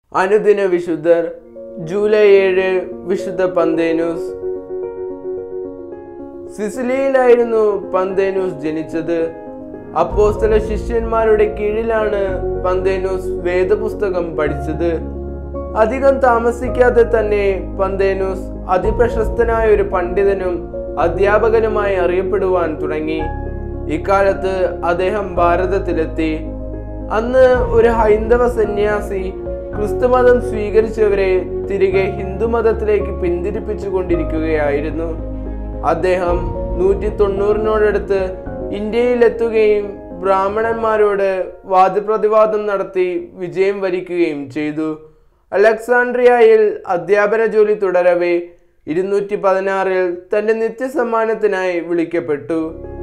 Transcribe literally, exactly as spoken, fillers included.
അനുദിന വിശുദ്ധർ. ജൂലൈ ഏഴ് വിശുദ്ധ പന്തേനൂസ്. സിസിലിയിലായിരുന്നു പന്തേനൂസ് ജനിച്ചത്. അപ്പോസ്തല ശിഷ്യന്മാരുടെ കീഴിലാണ് പന്തേനൂസ് വേദപുസ്തകം പഠിച്ചത്. അധികം താമസിക്കാതെ തന്നെ പന്തേനൂസ് അതിപ്രശസ്തനായ ഒരു പണ്ഡിതനും അധ്യാപകനുമായി അറിയപ്പെടുവാൻ തുടങ്ങി. ഇക്കാലത്ത് അദ്ദേഹം ഭാരതത്തിലെത്തി. അന്ന് ഒരു ഹൈന്ദവ സന്യാസി ക്രിസ്തുമതം സ്വീകരിച്ചവരെ തിരികെ ഹിന്ദുമതത്തിലേക്ക് പിന്തിരിപ്പിച്ചു കൊണ്ടിരിക്കുകയായിരുന്നു. അദ്ദേഹം നൂറ്റി തൊണ്ണൂറിനോടടുത്ത് ഇന്ത്യയിലെത്തുകയും ബ്രാഹ്മണന്മാരോട് വാദപ്രതിവാദം നടത്തി വിജയം വരിക്കുകയും ചെയ്തു. അലക്സാണ്ട്രിയയിൽ അധ്യാപന ജോലി തുടരവേ ഇരുന്നൂറ്റി പതിനാറിൽ തന്റെ നിത്യസമ്മാനത്തിനായി വിളിക്കപ്പെട്ടു.